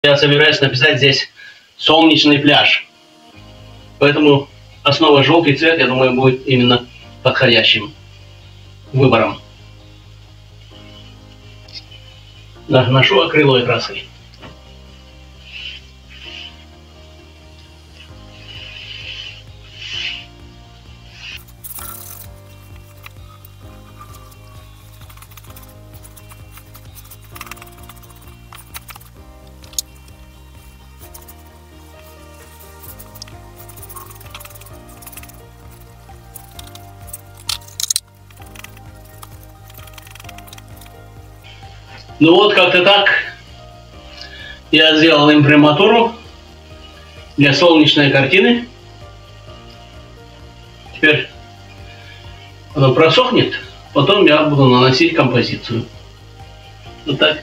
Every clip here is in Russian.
Я собираюсь написать здесь солнечный пляж. Поэтому основа желтый цвет, я думаю, будет именно подходящим выбором. Наношу акриловой краской. Ну вот как-то так я сделал имприматуру для солнечной картины. Теперь оно просохнет, потом я буду наносить композицию. Вот так.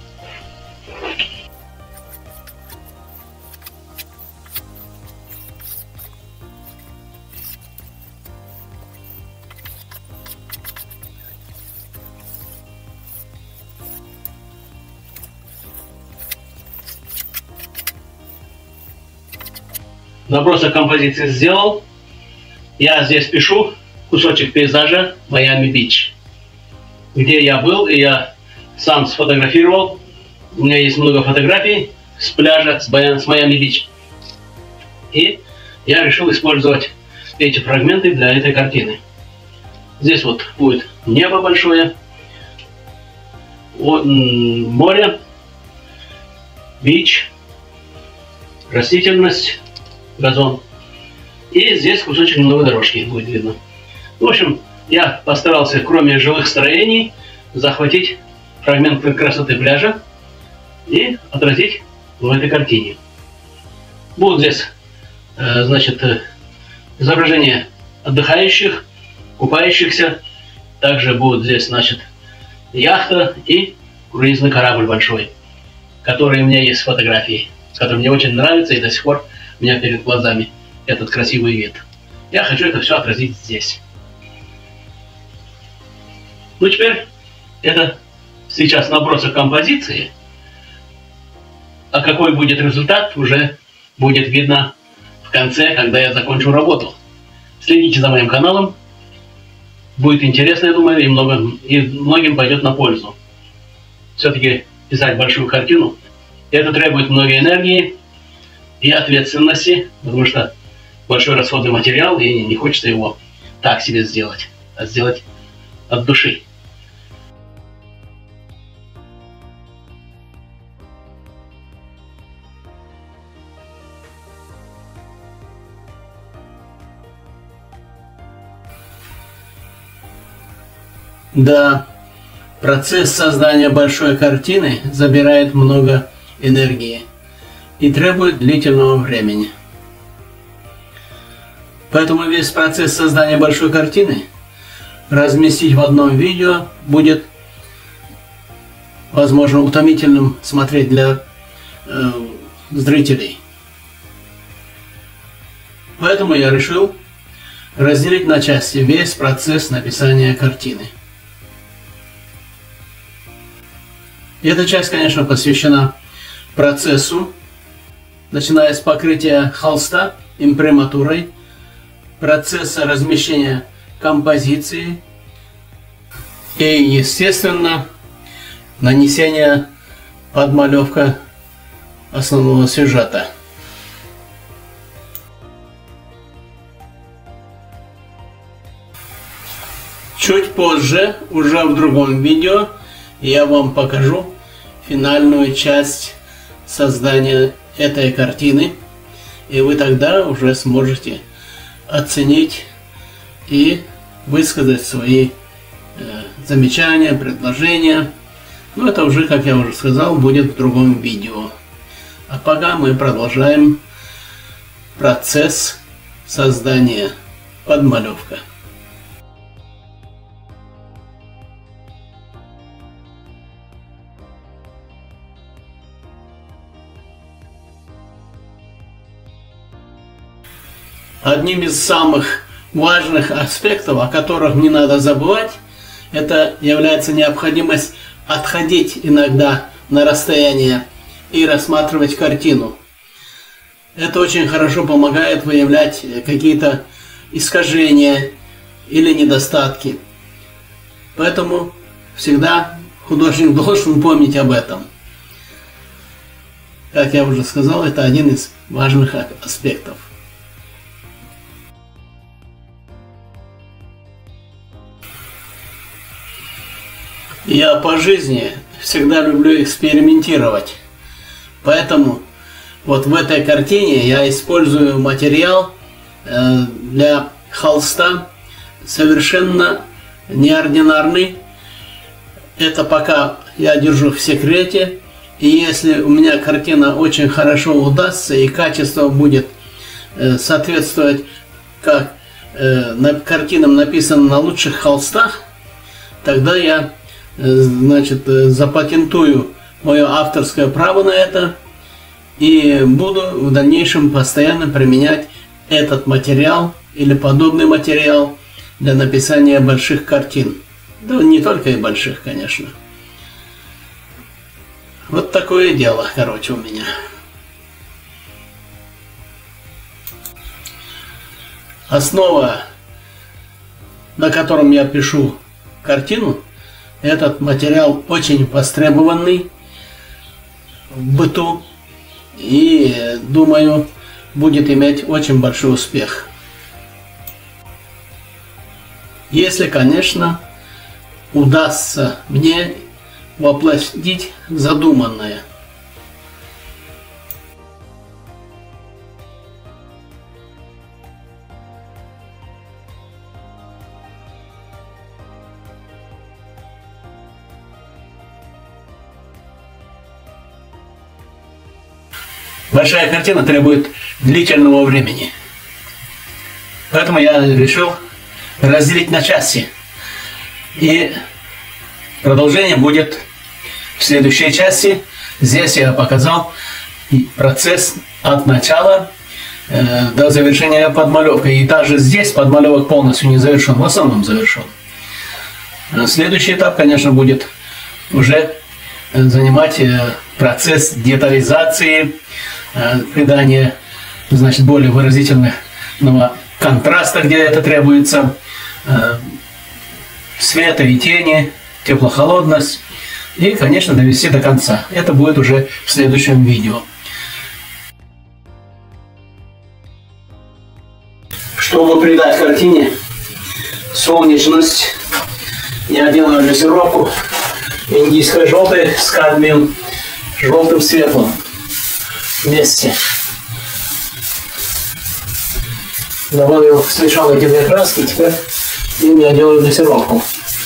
Набросок композиции сделал. Я здесь пишу кусочек пейзажа Майами-Бич, где я был, и я сам сфотографировал. У меня есть много фотографий с пляжа, с Майами-Бич. И я решил использовать эти фрагменты для этой картины. Здесь вот будет небо большое, море, бич, растительность, газон. И здесь кусочек немного дорожки будет видно. В общем, я постарался, кроме живых строений, захватить фрагмент красоты пляжа и отразить в этой картине. Будут здесь, значит, изображения отдыхающих, купающихся. Также будет здесь, значит, яхта и круизный корабль большой, который у меня есть фотографии, который мне очень нравится, и до сих пор у меня перед глазами этот красивый вид. Я хочу это все отразить здесь. Ну, теперь это сейчас набросок композиции. А какой будет результат, уже будет видно в конце, когда я закончу работу. Следите за моим каналом. Будет интересно, я думаю, и многим пойдет на пользу. Все-таки писать большую картину, это требует много энергии и ответственности, потому что большой расходный материал, и не хочется его так себе сделать, а сделать от души. Да, процесс создания большой картины забирает много энергии и требует длительного времени. Поэтому весь процесс создания большой картины разместить в одном видео будет, возможно, утомительным смотреть для зрителей. Поэтому я решил разделить на части весь процесс написания картины. И эта часть, конечно, посвящена процессу, начиная с покрытия холста имприматурой, процесса размещения композиции и, естественно, нанесения подмалевка основного сюжета. Чуть позже, уже в другом видео, я вам покажу финальную часть создания этой картины, и вы тогда уже сможете оценить и высказать свои замечания, предложения. Но это уже, как я уже сказал, будет в другом видео. А пока мы продолжаем процесс создания подмалевка. Одним из самых важных аспектов, о которых не надо забывать, это является необходимость отходить иногда на расстояние и рассматривать картину. Это очень хорошо помогает выявлять какие-то искажения или недостатки. Поэтому всегда художник должен помнить об этом. Как я уже сказал, это один из важных аспектов. Я по жизни всегда люблю экспериментировать. Поэтому вот в этой картине я использую материал для холста совершенно неординарный. Это пока я держу в секрете. И если у меня картина очень хорошо удастся и качество будет соответствовать, как картинам написано на лучших холстах, тогда я, значит, запатентую мое авторское право на это и буду в дальнейшем постоянно применять этот материал или подобный материал для написания больших картин. Да не только и больших, конечно. Вот такое дело, короче, у меня. Основа, на котором я пишу картину, этот материал очень востребованный в быту и, думаю, будет иметь очень большой успех. Если, конечно, удастся мне воплотить задуманное. Большая картина требует длительного времени. Поэтому я решил разделить на части. И продолжение будет в следующей части. Здесь я показал процесс от начала до завершения подмалевка. И также здесь подмалевок полностью не завершен, в основном завершен. Следующий этап, конечно, будет уже занимать процесс детализации, придания, значит, более выразительного контраста, где это требуется, света и тени, тепло-холодность, и, конечно, довести до конца. Это будет уже в следующем видео. Чтобы придать картине солнечность, я делаю дозировку индийско-желтой с кадмием желтым светлым вместе. Добавил, смешал эти две краски, теперь им я делаю дозировку.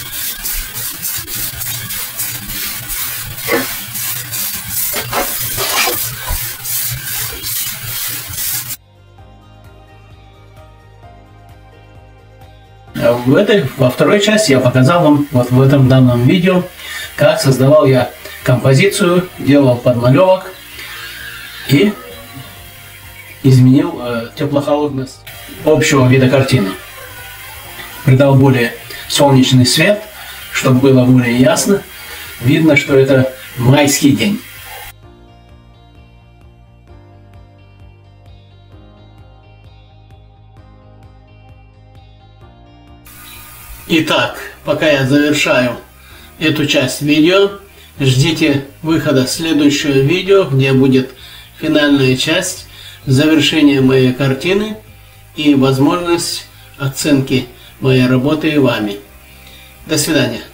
Во второй части я показал вам вот в этом данном видео, как создавал я композицию, делал подмалевок и изменил тепло-холодность общего вида картины. Придал более солнечный свет, чтобы было более ясно. Видно, что это майский день. Итак, пока я завершаю эту часть видео, ждите выхода следующего видео, где будет финальная часть, завершение моей картины и возможность оценки моей работы вами. До свидания.